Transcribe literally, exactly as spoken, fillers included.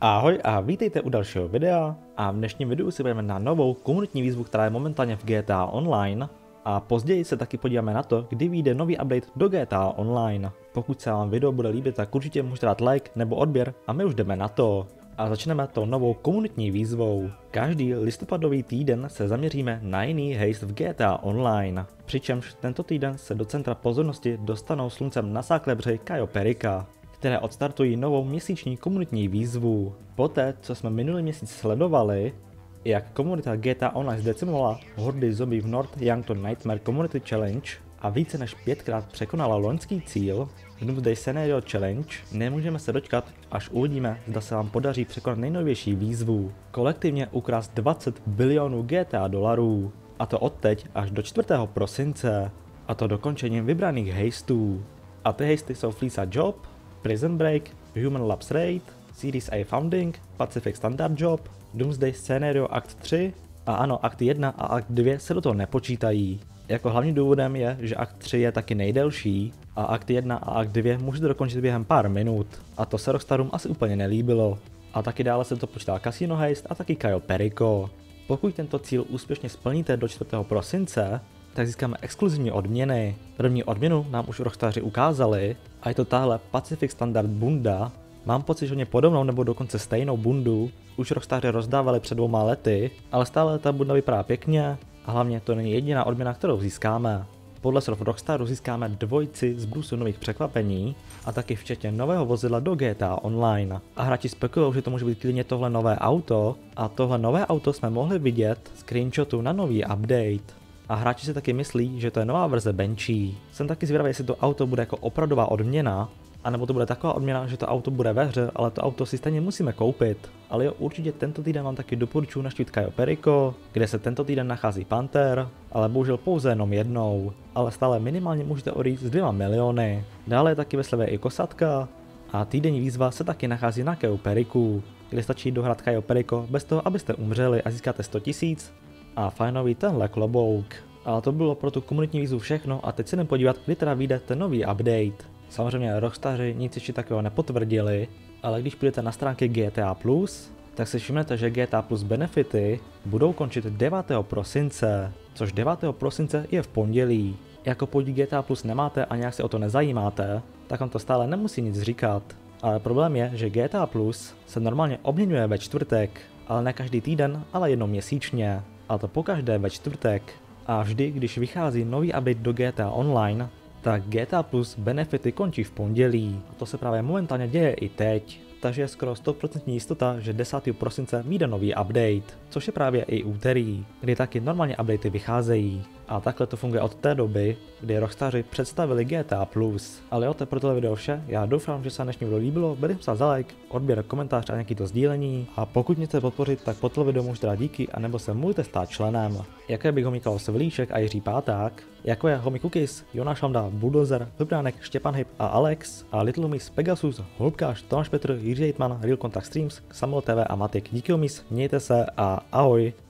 Ahoj a vítejte u dalšího videa a v dnešním videu si budeme na novou komunitní výzvu, která je momentálně v G T A Online a později se taky podíváme na to, kdy vyjde nový update do G T A Online. Pokud se vám video bude líbit, tak určitě můžete dát like nebo odběr a my už jdeme na to. A začneme tou novou komunitní výzvou. Každý listopadový týden se zaměříme na jiný heist v G T A Online, přičemž tento týden se do centra pozornosti dostanou sluncem nasáklé břehy Cayo Perica, které odstartují novou měsíční komunitní výzvu. Poté, co jsme minulý měsíc sledovali, jak komunita G T A Online zdecimovala hordy zombie v North Yankton Nightmare Community Challenge a více než pětkrát překonala loňský cíl v Doomsday Scenario Challenge, nemůžeme se dočkat, až uvidíme, zda se vám podaří překonat nejnovější výzvu. Kolektivně ukrást dvacet bilionů G T A dolarů, a to od teď až do čtvrtého prosince, a to dokončením vybraných hejstů. A ty hejsty jsou Fleeca Job, Prison Break, Human Labs Raid, Series A Founding, Pacific Standard Job, Doomsday Scenario Akt tři a ano, Akt jedna a Akt dva se do toho nepočítají. Jako hlavním důvodem je, že Akt tři je taky nejdelší a Akt jedna a Akt dva můžete dokončit během pár minut a to se Rockstarům asi úplně nelíbilo. A taky dále se to počítá Casino Heist a taky Cayo Perico. Pokud tento cíl úspěšně splníte do čtvrtého prosince, tak získáme exkluzivní odměny. První odměnu nám už Rockstaři ukázali a je to tahle Pacific Standard bunda. Mám pocit, že mě podobnou nebo dokonce stejnou bundu už Rockstaři rozdávali před dvouma lety, ale stále ta bunda vypadá pěkně a hlavně to není jediná odměna, kterou získáme. Podle slov Rockstaru získáme dvojici z brusu nových překvapení a taky včetně nového vozidla do G T A Online. A hráči spekulují, že to může být klidně tohle nové auto a tohle nové auto jsme mohli vidět screenshotu na nový update. A hráči si taky myslí, že to je nová verze Banshee. Jsem taky zvědavý, jestli to auto bude jako opravdová odměna, anebo to bude taková odměna, že to auto bude ve hře, ale to auto si stejně musíme koupit. Ale jo, určitě tento týden vám taky doporučuji navštívit Cayo Perico, kde se tento týden nachází Panther, ale bohužel pouze jenom jednou. Ale stále minimálně můžete odejít s dvěma miliony. Dále je taky ve slevě i kosatka a týdenní výzva se taky nachází na Cayo Pericu, kde stačí dohrát Cayo Perico bez toho, abyste umřeli a získáte sto tisíc. A fajnový tenhle klobouk. Ale to bylo pro tu komunitní výzvu všechno a teď se jdem podívat, kdy teda vyjde ten nový update. Samozřejmě Rockstaři nic ještě takového nepotvrdili, ale když půjdete na stránky G T A plus, tak si všimnete, že G T A plus benefity budou končit devátého prosince, což devátého prosince je v pondělí. Jako pokud G T A plus nemáte a nějak se o to nezajímáte, tak vám to stále nemusí nic říkat. Ale problém je, že G T A plus se normálně obměňuje ve čtvrtek, ale ne každý týden, ale jednou měsíčně. A to pokaždé ve čtvrtek. A vždy, když vychází nový update do G T A Online, tak G T A plus benefity končí v pondělí. A to se právě momentálně děje i teď. Takže je skoro sto procent jistota, že desátého prosince vyjde nový update, což je právě i úterý, kdy taky normálně updaty vycházejí. A takhle to funguje od té doby, kdy Rockstaři představili G T A plus. Ale jo, to je pro tohle video vše, já doufám, že se vám dnešní video líbilo, budem psát za like, odběr, komentář a nějaký to sdílení. A pokud mě chcete podpořit, tak pod tohle video můžete dát díky, anebo se můžete stát členem. Jako je Big Homie Klaus Vlíšek a Jiří Páták, jako je Homie Cookies, Jonáš Landa, Bulldozer, Hubránek, Štěpan Hyb a Alex, a Little Miss, Pegasus, Holubkář, Tomáš Petr, Jiří Hejtman, Real Contact Streams, Samuel T V a Matik. Díky Homies, mějte se a ahoj.